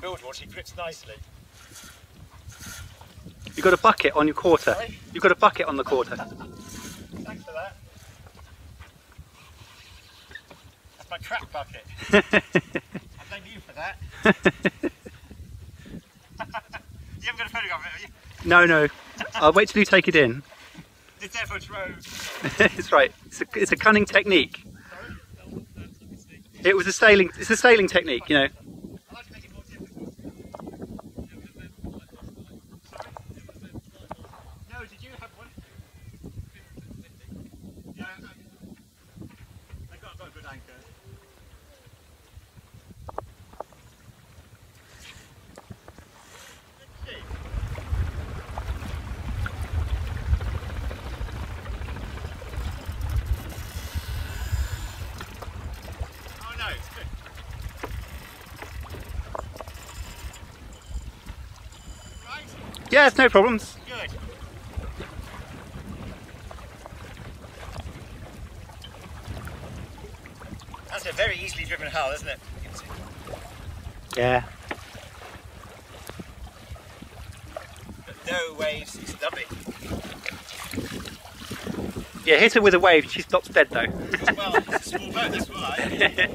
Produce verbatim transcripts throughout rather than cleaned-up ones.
Bilgewater, she grips nicely. You've got a bucket on your quarter. Sorry? You've got a bucket on the quarter. Thanks for that. That's my crap bucket. I thank you for that. You haven't got a photograph of it, have you? No, no. I'll wait till you take it in. It's there for a drone. It's right. It's a, it's a cunning technique. It was a sailing. It's a sailing technique, you know. I like to make it more difficult. No, did you have one? Yeah, I got, I got a good anchor. Yes, no problems. Good. That's a very easily driven hull, isn't it? Yeah. But no waves, it's lovely. Yeah, hit her with a wave. She stops dead though. Well, it's a small boat, that's why.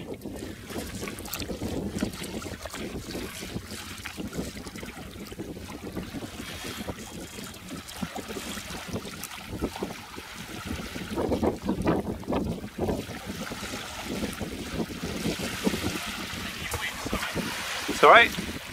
It's alright.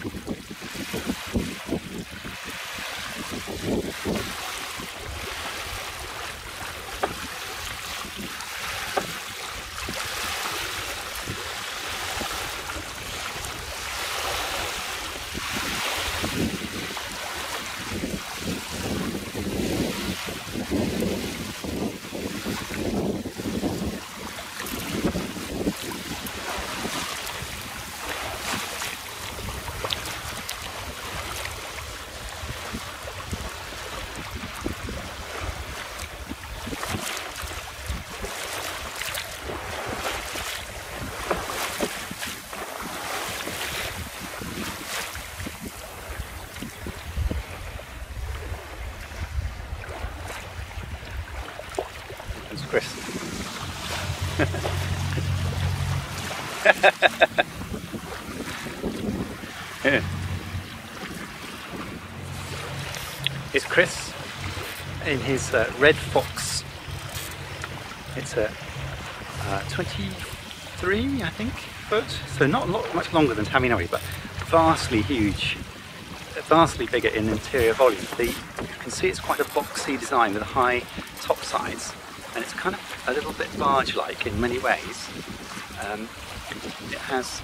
Chris. Yeah. It's Chris in his uh, Red Fox. It's a uh, twenty-three, I think, foot. So not, not much longer than Tammy Norie, but vastly huge, vastly bigger in interior volume. The, you can see it's quite a boxy design with high top sides, and it's kind of a little bit barge-like in many ways. Um, it has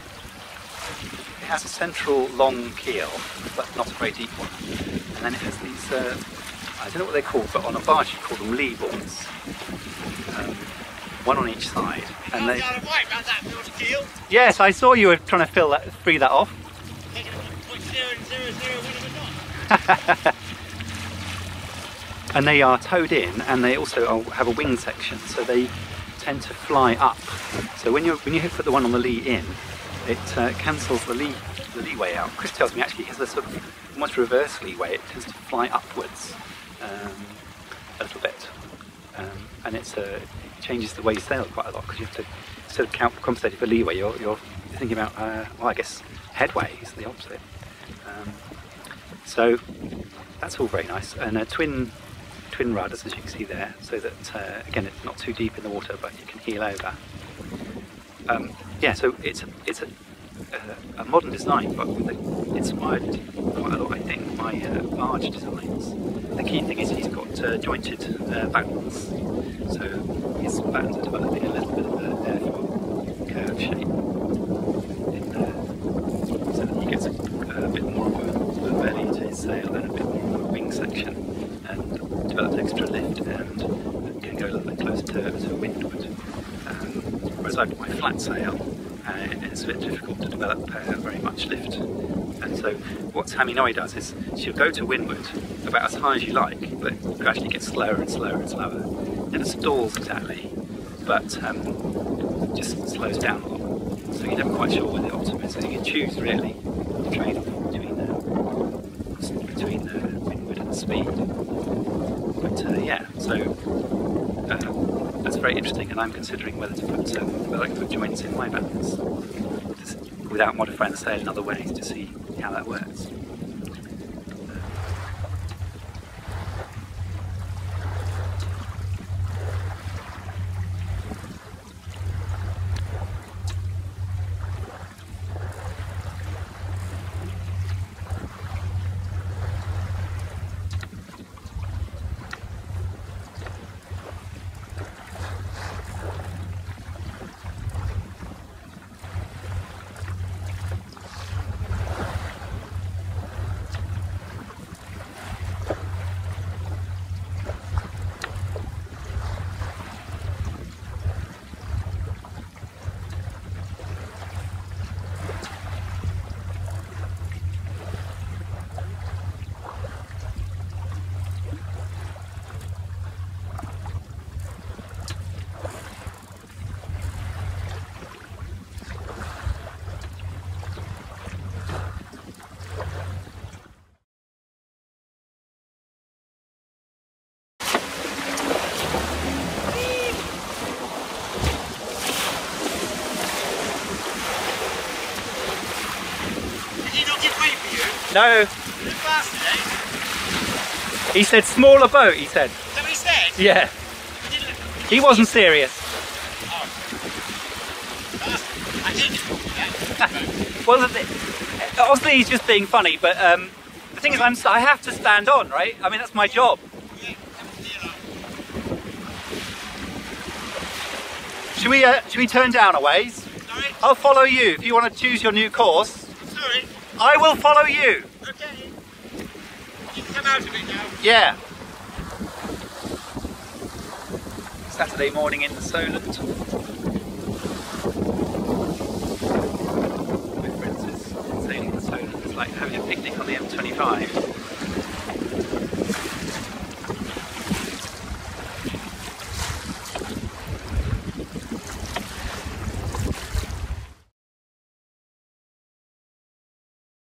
it has a central long keel, but not a very deep one, and then it has these, uh, I don't know what they're called, but on a barge you call them lee boards, um, one on each side. And they, Isle of Wight round that water keel. yes, I saw you were trying to fill that, free that off. Taking a point zero zero zero one of a knot. And they are towed in, and they also are, have a wing section, so they tend to fly up. So when you when you put the one on the lee in, it uh, cancels the lee the leeway out. Chris tells me actually it has a sort of almost reverse leeway. It tends to fly upwards um, a little bit, um, and it's uh, it changes the way you sail quite a lot, because you have to, instead of count, compensating for leeway, you're, you're thinking about uh, well, I guess headway is the opposite. Um, so that's all very nice, and a twin. twin rudders, as you can see there, so that uh, again it's not too deep in the water, but you can heel over. Um, yeah, so it's a, it's a, a, a modern design, but with a, inspired quite a lot, I think, by uh, barge designs. The key thing is he's got uh, jointed uh, battens, so his battens are developing a little bit of a therefore curved shape, in, uh, so that he gets a, a bit more of a, sort of belly to his sail and a bit more of a wing section, and develops extra lift and can go a little bit closer to, to windward. Um, whereas I've got my flat sail, and it's a bit difficult to develop uh, very much lift. And so what Tammy Norie does is she'll go to windward about as high as you like, but gradually get slower and slower and slower. Never stalls exactly, but um, just slows down a lot. So you're never quite sure where the optimum is, so you can choose really. of trade-off between uh, between uh, windward and speed. But uh, yeah, so uh, that's very interesting, and I'm considering whether to put um, whether I can put joints in my balance without modifying the sail in other ways to see how that works. No. He said smaller boat, he said. Is that what he said? Yeah. He wasn't serious. Oh. I did. Well, obviously he's just being funny, but um, the thing is, I'm, I have to stand on, right? I mean, that's my job. Should we, uh, should we turn down a ways? Sorry? I'll follow you if you want to choose your new course. Sorry? I will follow you. Okay. You can come out of it now. Yeah. Saturday morning in the Solent. My friends is sailing the Solent. It's like having a picnic on the M twenty-five.